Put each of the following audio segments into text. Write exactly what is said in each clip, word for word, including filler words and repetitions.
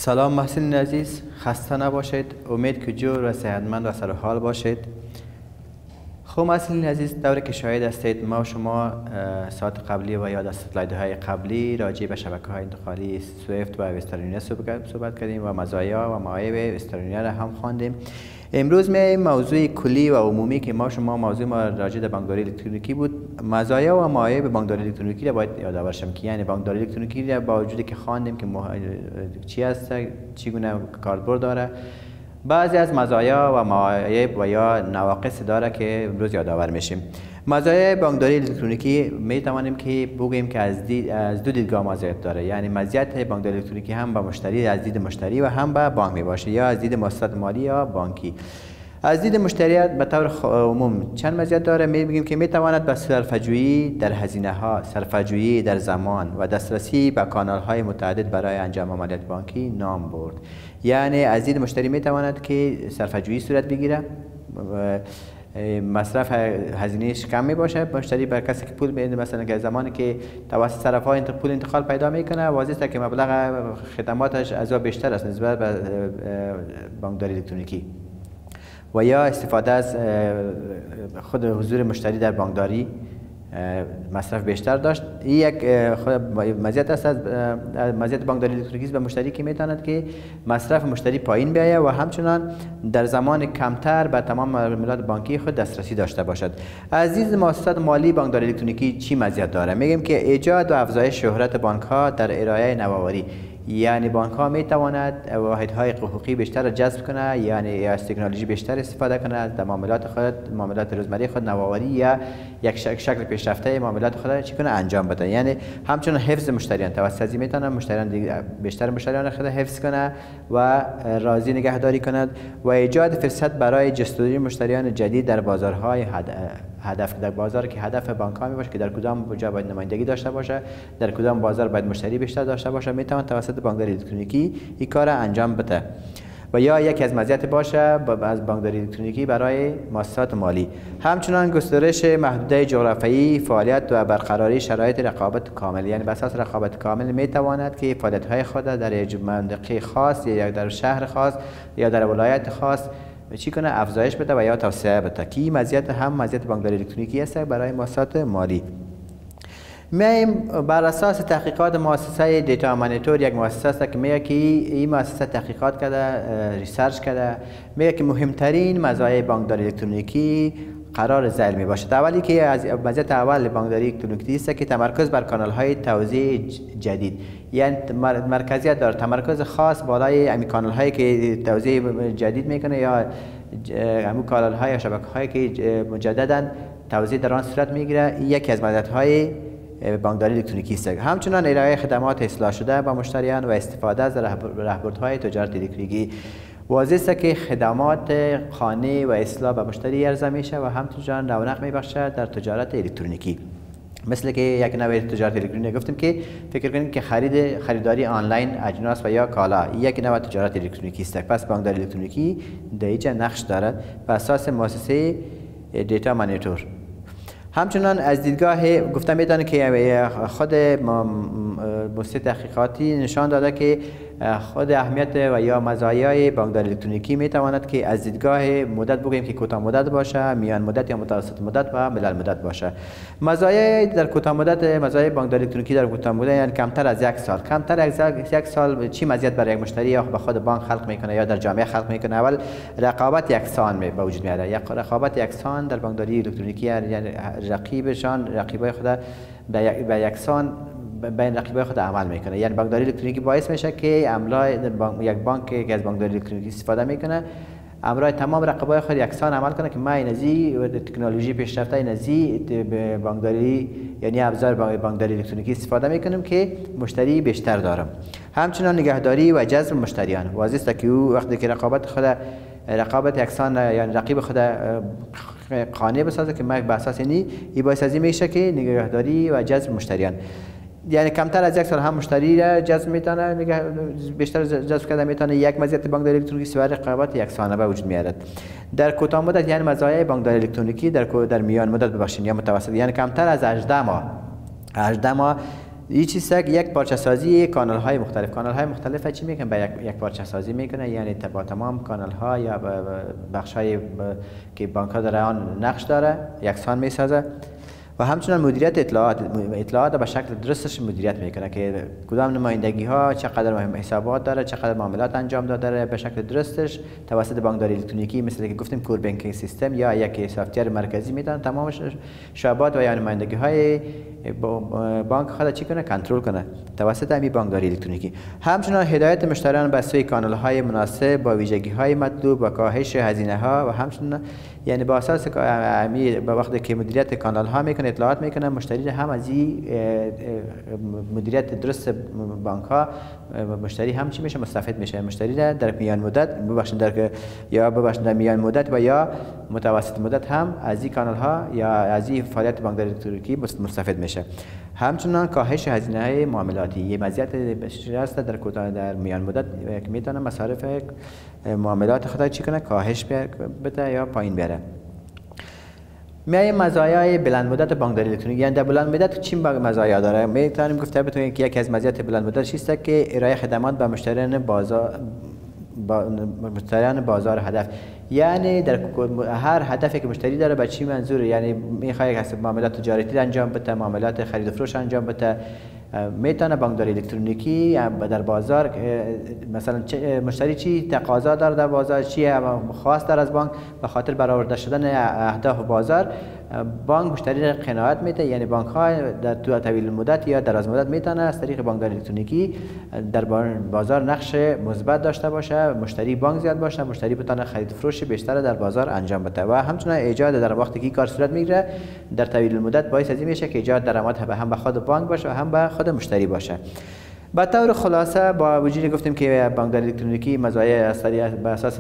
سلام محسن عزیز، خسته نباشید. امید که جور و صحتمند و سر حال باشید. خب محسن عزیز، دوره که شاهد هستید ما و شما ساعت قبلی و یا اسلایدهای قبلی راجع به شبکه‌های انتقالی سویفت و وسترن صحبت کردیم و مزایا و معایب وسترن را هم خواندیم. امروز می موضوع کلی و عمومی که ما شما موضوع ما راجع به بانکداری الکترونیکی بود، مزایا و معایب بانکداری الکترونیکی را باید یادآور شم که یعنی بانکداری الکترونیکی را با وجودی که خواندیم که مح... چی است، چگونه کاربرد داره، بعضی از مزایا و معایب و یا نواقص داره که امروز یادآور میشیم. مزایای بانکداری الکترونیکی می توانیم که بگوییم که از, دید، از دو دیدگاه مزایت داره، یعنی مزیت بانکداری الکترونیکی هم به مشتری از دید مشتری و هم به بانک می باشه، یا از دید مؤسسات مالی یا بانکی. از دید مشتری به طور عموم چند مزیت داره؟ می بگیم که می تواند به صرفه‌جویی در هزینه ها، صرفه‌جویی در زمان و دسترسی به کانال های متعدد برای انجام عملیات بانکی نام برد. یعنی از دید مشتری می تواند که صرفه‌جویی صورت بگیره، مصرف هزینه‌اش کم می باشه. مشتری بر کسی که پول میده، مثلا که زمانی که توسط صرف‌های پول انتقال پیدا میکنه، واضح است که مبلغ خدماتش از بیشتر است نسبت به بانکداری الکترونیکی. و یا استفاده از خود حضور مشتری در بانکداری مصرف بیشتر داشت. این یک مزیت است از مزیت بانکداری الکترونیکی به مشتری که میتواند که مصرف مشتری پایین بیاید و همچنان در زمان کمتر به تمام معاملات بانکی خود دسترسی داشته باشد. عزیز مؤسسات مالی، بانکداری الکترونیکی چی مزیت داره؟ میگیم که ایجاد و افزایش شهرت بانک ها در ارائه نوآوری، یعنی بانک ها می تواند واحدهای حقوقی بیشتر را جذب کنه، یعنی از تکنولوژی بیشتر استفاده کنه در معاملات خود، معاملات روزمره خود نوآوری یا یک شکل پیشرفته معاملات خود چی کنه انجام بده. یعنی همچنان حفظ مشتریان، توسط از می تواند مشتریان بیشتر مشتریان خود حفظ کنه و راضی نگهداری کند و ایجاد فرصت برای جستجوی مشتریان جدید در بازارهای هدف در بازار که هدف بانک ها می باشه که در کدام جا باید نمایندگی داشته باشه، در کدام بازار باید مشتری بیشتر داشته باشه، می توان توسط بانکداری الکترونیکی این کار انجام بده. و یا یکی از مزیت باشه از بانکداری الکترونیکی برای مؤسسات مالی. همچنان گسترش محدوده جغرافیایی فعالیت و برقراری شرایط رقابت کامل، یعنی بر اساس رقابت کامل می تواند که فعالیت های خود در یک منطقه خاص یا در شهر خاص یا در ولایت خاص چی کنه افزایش بده و یا توسعه بده. کی مزیت هم مزیت بانکداری الکترونیکی است برای مؤسسات مالی. میم بر اساس تحقیقات مؤسسه دیتا مانیتور، یک مؤسسه است که میگه که این مؤسسه تحقیقات کرده، ریسرچ کرده، میگه که مهمترین مزایای بانکداری الکترونیکی قرار ذیل می باشد. اولی که از مزیت اول بانکداری الکترونیکی است که تمرکز بر کانال های توزیع جدید، یعنی مرکزیت داره، تمرکز خاص بالای همین کانال هایی که توزیع جدید میکنه یا همون کانال های یا شبکه هایی که مجددا توزیع در آن صورت میگیره. یکی از مزیت های بانکداری الکترونیکی است. همچنان ارائه خدمات اصلاح شده به مشتریان و استفاده از راهبردهای تجارت الکترونیکی. واضح است که خدمات خانه و اصلاح به مشتری عرضه میشه و همچنان رونق میبخشه در تجارت الکترونیکی. مثل که یک نوع تجارت الکترونیکی گفتیم که فکر کنید که خرید خریداری آنلاین اجناس و یا کالا یک نوع تجارت الکترونیکی است. پس بانکداری الکترونیکی در اینجا نقش دارد بر اساس مؤسسه دیتا مانیتور. همچنان از دیدگاه گفتم میدانه که خود مؤسسه تحقیقاتی نشان داده که خود اهمیت و یا مزایای بانکداری الکترونیکی میتواند که از دیدگاه مدت بگوییم که کوتاه مدت باشه، میان مدت یا متوسط مدت و ملل مدت باشه. مزایای در کوتاه مدت، مزایای بانکداری الکترونیکی در کوتاه مدت یعنی کمتر از یک سال. کمتر از یک سال چی مزیت برای یک مشتری یا به خود بانک خلق میکنه یا در جامعه خلق میکنه؟ اول رقابت یکسان به وجود میاره. یک رقابت یکسان در بانکداری الکترونیکی یعنی رقیبشان رقیبای خود به یکسان بین رقیبای خود عمل میکنه. یعنی بانکداری الکترونیکی باعث میشه که عملای یک بانک که از بانکداری الکترونیکی استفاده میکنه امرای تمام رقیبای خود یکسان عمل کنه که ما نزی تکنولوژی پیشرفته نزی بانکداری یعنی ابزار بانکداری الکترونیکی استفاده میکنیم که مشتری بیشتر دارم. همچنان نگهداری و جذب مشتریان. واضح است که او وقتی که رقابت خود رقابت یکسان یعنی رقیب خود قانع بسازه که ما به اساس اینی ای باعث ازی میشه که نگهداری و جذب مشتریان، یعنی کمتر از یک سال هم مشتری را جذب میتونه نگه بیشتر جذب کرده میتونه. یک مزیت بانکداری الکترونیکی و رقابت یکسانه به وجود میارد. در کوتاه مدت یعنی مزایای بانکداری الکترونیکی در در میان مدت ببخشید یا متوسط یعنی کمتر از هجده ماه هجده ماه این چیز که یک پارچه سازی کانال های مختلف کانال های مختلف چی میکنه به یک یک پارچه سازی میکنه، یعنی با تمام کانال ها یا بخش های که بانک ها در آن نقش داره یکسان میسازه و همچنین مدیریت اطلاعات اطلاعات به شکل درستش مدیریت میکنه که کدام نمایندگی ها چقدر مهم حسابات داره، چقدر معاملات انجام داده به شکل درستش توسط بانکداری الکترونیکی مثل که گفتیم کور بانکینگ سیستم یا یک سافتور مرکزی میتونه تمام شعبات و یا نمایندگی های بانک خود چی کنه کنترل کنه توسط همین بانکداری الکترونیکی. همچنین هدایت مشتریان به سوی کانال های مناسب با ویژگی های مطلوب و کاهش هزینه ها و همچنین یعنی با اساس همین با وقتی که مدیریت کانال ها میکنه اطلاعات میکنه مشتری هم از این مدیریت درست بانک ها مشتری هم چی میشه مستفید میشه. مشتری در میان مدت ببخشید در یا ببخشید در میان مدت و یا متوسط مدت هم از این کانال ها یا از این فعالیت بانکداری الکترونیکی مستفید میشه. همچنین کاهش هزینه های معاملاتی یه مزیت بسیاری است در کوتاه در میان مدت که میتونه مصارف معاملات خود چی کنه کاهش بده یا پایین بره. میای مزایای بلند مدت بانکداری الکترونیکی، یعنی در بلند مدت چی مزایا داره؟ میتونیم گفته بتونیم که یکی از مزایای بلند مدت چیست که ارائه خدمات به مشتریان بازار با مشتریان بازار هدف، یعنی در هر هدفی که مشتری داره به چی منظور، یعنی میخواد یک معاملات تجارتی انجام بده، معاملات خرید و فروش انجام بده، میتونه بانکداری الکترونیکی در بازار مثلا مشتری چی تقاضا داره در بازار چی خواست داره از بانک به خاطر برآورده شدن اهداف بازار بانک مشتری را قناعت میده، یعنی بانک ها در تو طویل مدت یا دراز مدت میتونه از طریق بانکداری الکترونیکی در بازار نقش مثبت داشته باشه، مشتری بانک زیاد باشه، مشتری بتونه خرید فروش بیشتر در بازار انجام بده و همچنین ایجاد در وقتی که کار صورت میگیره در طویل مدت باعث از این میشه که ایجاد درآمد هم به خود بانک باشه و هم به خود مشتری باشه. به طور خلاصه با وجودی گفتیم که بانکداری الکترونیکی مزایای اثری به اساس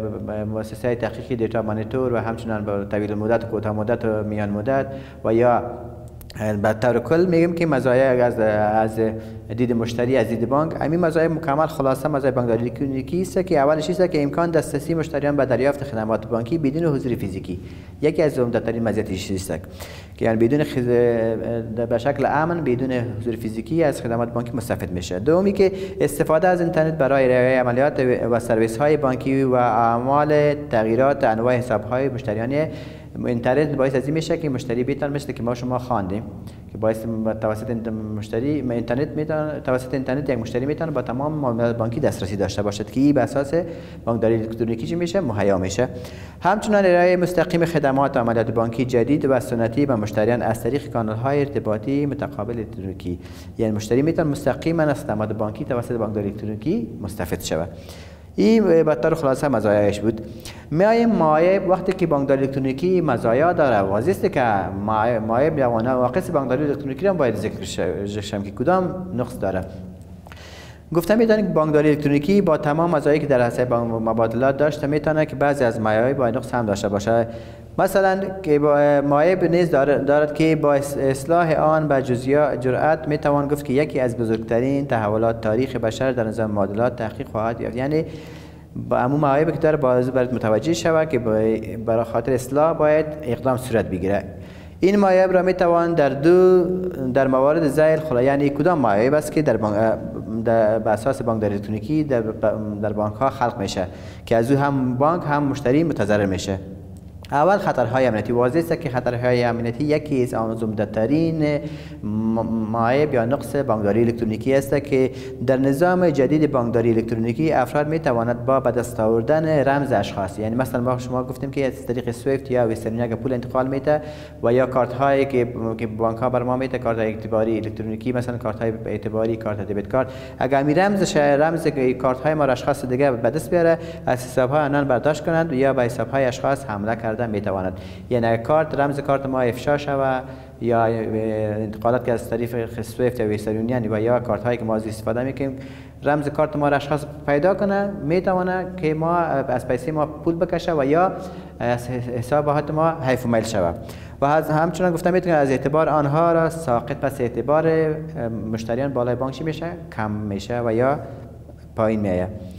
مؤسسه تحقیقی دیتا مانیتور و همچنین به طویل مدت و کوتاه مدت و میان مدت و یا به طور کل میگیم که مزایای از از دید مشتری از دید بانک همین مزایای مکمل خلاصه مزایای بانکداری الکترونیکی است که اولش است که امکان دسترسی مشتریان به دریافت خدمات بانکی بدون حضور فیزیکی یکی از عمده‌ترین مزایاش است که یعنی بدون خز... به شکل امن بدون حضور فیزیکی از خدمات بانکی مستفید میشه. دومی که استفاده از اینترنت برای ارائه عملیات و سرویس های بانکی و اعمال تغییرات انواع حساب های مشتریان اینترنت باعث از این میشه که مشتری بتونه مثل که ما شما خواندیم که باعث توسط مشتری اینترنت میتونه توسط اینترنت یک مشتری میتونه با تمام معاملات بانکی دسترسی داشته باشد که این به اساس بانکداری الکترونیکی چی میشه مهیا میشه. همچنین ارائه مستقیم خدمات و عملیات بانکی جدید و سنتی به مشتریان از طریق کانال های ارتباطی متقابل الکترونیکی، یعنی مشتری میتونه مستقیما از خدمات بانکی توسط بانکداری الکترونیکی مستفید شود. این به طور خلاصه مزایایش بود. میایم مایه وقتی که بانکداری الکترونیکی مزایا داره واضحه است که مایه بیاونه واقعی بانکداری الکترونیکی هم باید ذکر شم که کدام نقص داره. گفتم میتونه که بانکداری الکترونیکی با تمام مزایایی که در حساب مبادلات داشته میتونه که بعضی از مایه‌های با نقص هم داشته باشه. مثلا که با مایه نیز دارد, دارد که با اصلاح آن به جرأت میتوان گفت که یکی از بزرگترین تحولات تاریخ بشر در نظام مبادلات تحقیق خواهد یافت، یعنی با عموم مایه که داره باید برات متوجه شود که برای خاطر اصلاح باید اقدام صورت بگیره. این مایه را میتوان در دو در موارد ذیل خلا، یعنی کدام مایه بس که در بانک در به اساس بانکداری الکترونیکی در در بانک ها خلق میشه که از او هم بانک هم مشتری متضرر میشه. اول خطرهای امنیتی. واضح است که خطرهای امنیتی یکی از عمده‌ترین معایب یا نقص بانکداری الکترونیکی است که در نظام جدید بانکداری الکترونیکی افراد می توانند با به دست آوردن رمز اشخاص، یعنی مثلا ما شما گفتیم که از طریق سویفت یا وسترن یونیون پول انتقال میته و یا کارت هایی که که بانک ها بر ما میته، کارت اعتباری الکترونیکی مثلا کارت های اعتباری، کارت دبیت کارت، اگر می رمز رمز کارت های ما اشخاص دیگه به دست بیاره از حساب های آنان برداشت کنند یا به حساب های اشخاص حمله کرده میتواند. یعنی کارت رمز کارت ما افشا شود یا انتقالات که از طریق سویفت یا وسترن یونیون و یا کارت هایی که ما از استفاده میکنیم رمز کارت ما را اشخاص پیدا کنه میتونه که ما از پیسه ما پول بکشه و یا از حسابات ما حیف و میل شود و همچنان گفتم میتونه از اعتبار آنها را ساقط پس اعتبار مشتریان بالای بانک میشه کم میشه و یا پایین میایه.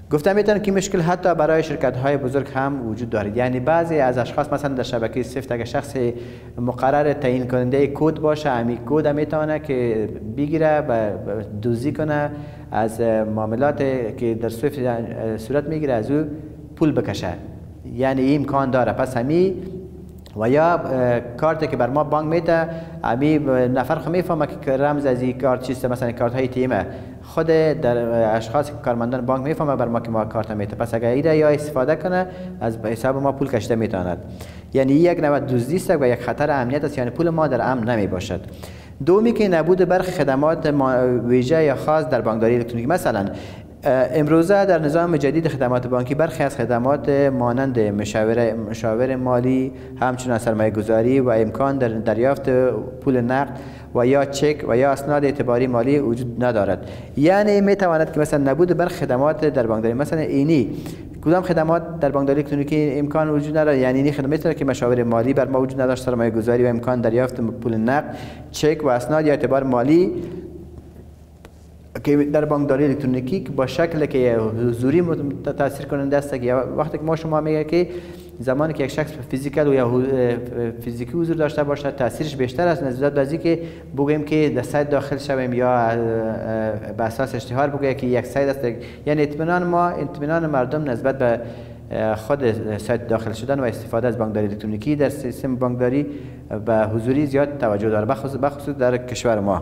گفتم میتونم که مشکل حتی برای شرکت های بزرگ هم وجود دارد. یعنی بعضی از اشخاص مثلا در شبکه سفت اگه شخص مقرر تعیین کننده کد باشه، همین کد میتونه که بگیره و دوزی کنه از معاملات که در سویفت صورت میگیره، از او پول بکشه. یعنی این امکان داره. پس همین و یا کارت که بر ما بانک میده، امی نفر خو میفهمه که رمز از این کارت چیست، مثلا کارت های تیمه خود در اشخاص کارمندان بانک میفهمه بر ما که ما کارت میده. پس اگر ایده یا استفاده کنه از حساب ما پول کشته میتواند. یعنی یک نوع دزدی است و یک خطر امنیت است، یعنی پول ما در امن نمی باشد. دومی که نبود برخی خدمات ویژه یا خاص در بانکداری الکترونیکی. مثلا امروزه در نظام جدید خدمات بانکی برخی از خدمات مانند مشاور مشاور مالی، همچنین سرمایه گذاری و امکان در دریافت پول نقد و یا چک و یا اسناد اعتباری مالی وجود ندارد. یعنی می تواند که مثلا نبود برخی خدمات در بانکداری، مثلا اینی کدام خدمات در بانکداری الکترونیکی امکان وجود ندارد. یعنی این خدمات که مشاور مالی بر ما وجود نداشت، سرمایه گذاری و امکان دریافت پول نقد، چک و اسناد یا اعتبار مالی که در بانکداری الکترونیکی با شکل که حضوری تاثیر کننده است. که وقتی که ما شما میگه که زمانی که یک شخص فیزیکال و یا فیزیکی حضور داشته باشه، تاثیرش بیشتر است نسبت به اینکه که بگیم که در سایت داخل شویم یا به اساس اشتهار بگه که یک سایت است. یعنی اطمینان ما، اطمینان مردم نسبت به خود سایت داخل شدن و استفاده از بانکداری الکترونیکی در سیستم بانکداری به حضوری زیاد توجه داره، بخصوص در کشور ما.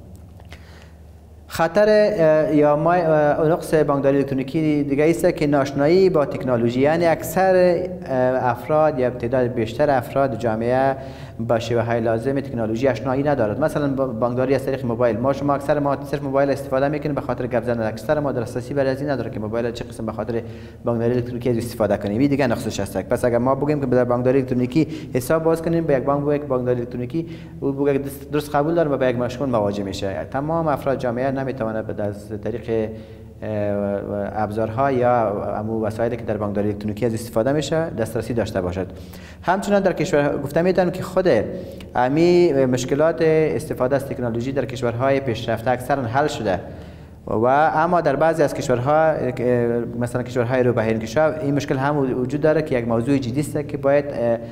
خطر یا ما نقص بانکداری الکترونیکی دیگه است که ناشنایی با تکنولوژی. یعنی اکثر افراد یا تعداد بیشتر افراد جامعه با شیوه های لازم تکنولوژی آشنایی ندارد. مثلا بانکداری از طریق موبایل، ما شما اکثر ما صرف موبایل استفاده میکنیم به خاطر گپ زدن، اکثر ما دسترسی بر از این نداره که موبایل چه قسم به خاطر بانکداری الکترونیکی استفاده کنیم. این دیگه نقصش است. پس اگر ما بگیم که در بانکداری الکترونیکی حساب باز کنیم به یک بانک، به یک بانکداری الکترونیکی او بگه درست قبول داره و به یک مشکل مواجه میشه. تمام افراد جامعه نمیتواند از طریق ابزارها یا امو وسایلی که در بانکداری الکترونیکی از استفاده میشه دسترسی داشته باشد. همچنین در کشور گفته میتونم که خود امی مشکلات استفاده از تکنولوژی در کشورهای پیشرفته اکثرا حل شده و اما در بعضی از کشورها مثلا کشورهای رو بهین کشور این مشکل هم وجود داره که یک موضوع جدی است که باید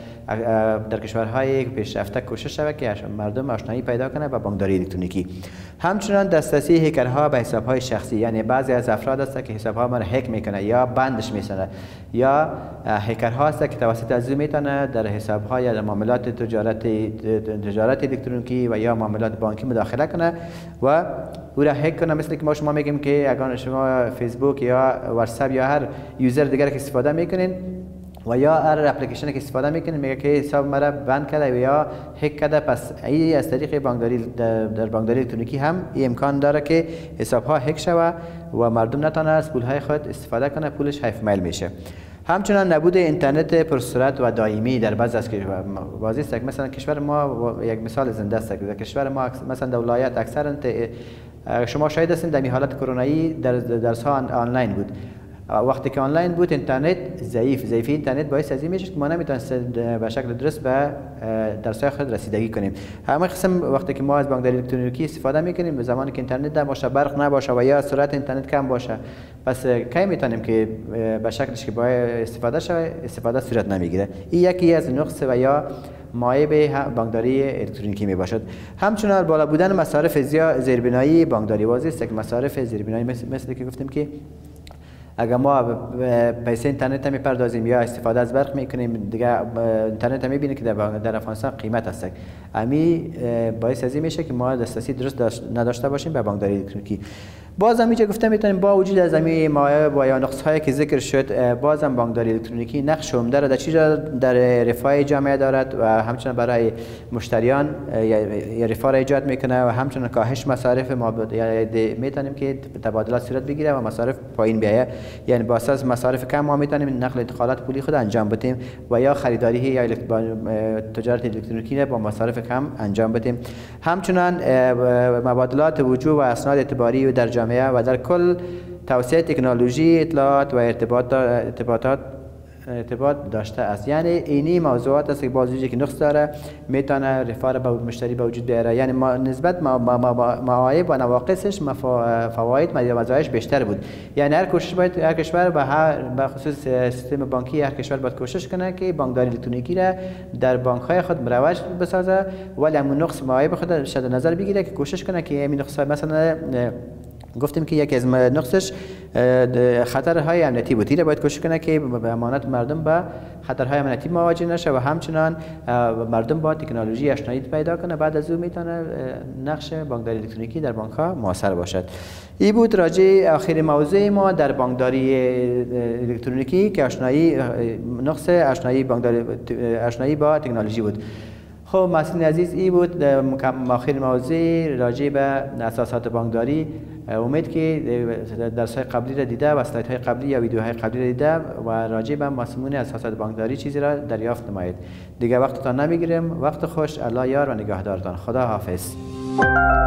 در کشورهای پیشرفته کوشش شود که مردم آشنایی پیدا کنه با بانکداری الکترونیکی. همچنین دسترسی هکرها به حسابهای شخصی. یعنی بعضی از افراد هست که حسابها ما رو هک میکنه یا بندش میکنه، یا هکرها هست که توسط از او میتونه در حسابهای یا معاملات تجارتی تجارت الکترونیکی و یا معاملات بانکی مداخله کنه و او را هک کنه. مثل که ما شما میگیم که اگر شما فیسبوک یا واتساپ یا هر یوزر دیگر که استفاده میکنین و یا هر اپلیکیشن که استفاده میکنین میگه که حساب مرا بند کرده و یا هک کرده. پس این از طریق بانکداری در بانکداری الکترونیکی هم این امکان داره که حساب ها هک شود و مردم نتونه از پول های خود استفاده کنه، پولش حیف میل میشه. همچنین نبود اینترنت پرسرعت و دائمی در بعضی از کشورها واضح است. مثلا کشور ما یک مثال زنده است. در کشور ما مثلا در ولایت اکثرا شما شاهد هستید در حالت کرونایی در درس ها آنلاین بود. وقتی که آنلاین بود اینترنت ضعیف ضعیف اینترنت باعث از این میشه که ما نمیتونیم به شکل درست به درس‌های خود رسیدگی کنیم. همه قسم وقتی که ما از بانکداری الکترونیکی استفاده میکنیم به زمانی که اینترنت نباشه، برق نباشه و یا سرعت اینترنت کم باشه، پس کی میتونیم که به شکلش که باید استفاده شه استفاده صورت نمیگیره. این یکی از نقص و یا معایب بانکداری الکترونیکی می باشد. همچنین بالا بودن مصارف زیربنایی بانکداری. واضح است که مصارف زیربنایی مثل, مثل که گفتیم که اگر ما پیسه اینترنت هم میپردازیم یا استفاده از برق میکنیم دیگه اینترنت هم میبینه که در در افغانستان قیمت هست. امی باعث از این میشه که ما دسترسی درست نداشته باشیم به بانکداری الکترونیکی. باز هم اینجا گفتم میتونیم با وجود از همین معایب و یا نقص هایی که ذکر شد، باز هم بانکداری الکترونیکی نقش عمده را در چیزا در رفاه جامعه دارد و همچنین برای مشتریان یا رفاه را ایجاد میکنه و همچنین کاهش مصارف ما یعنی میتونیم که تبادلات صورت بگیره و مصارف پایین بیاید. یعنی با اساس مصارف کم ما میتونیم نقل انتقالات پولی خود انجام بدیم و یا خریداری یا تجارت الکترونیکی با مصارف کم انجام بدیم. همچنین مبادلات وجوه و اسناد اعتباری در جامعه و در کل توسعه تکنولوژی اطلاعات و ارتباطات ارتباط داشته است. یعنی اینی موضوعات است که بازوجی که نقص داره میتونه رفاه را به مشتری به وجود بیاره. یعنی ما نسبت معایب و نواقصش فواید و مزایاش بیشتر بود. یعنی هر کوشش باید هر کشور به هر به خصوص سیستم بانکی هر کشور باید کوشش کنه که بانکداری الکترونیکی را در بانک های خود مروج بسازه، ولی همون نقص معایب خود شده نظر بگیره که کوشش کنه که همین نقص مثلا گفتیم که یکی از نقصش خطرهای امنیتی بود. باید کوشش کنه که به امانت مردم به خطرهای امنیتی مواجه نشه و همچنان مردم با تکنولوژی آشنایی پیدا کنه. بعد از او میتونه نقش بانکداری الکترونیکی در بانک ها موثر باشد. این بود راجع آخر موضوع ما در بانکداری الکترونیکی که آشنایی نقص آشنایی بانکداری آشنایی با تکنولوژی بود. خب مسئولین عزیز، این بود آخر موضوع راجع به اساسات بانکداری. امید که درس‌های قبلی را دیده و اسلایدهای قبلی یا ویدیوهای قبلی را دیده و راجع به مضمون اساسات بانکداری چیزی را دریافت نمایید. دیگه وقتتان نمیگیریم. وقت خوش. الله یار و نگهدارتان. خدا حافظ.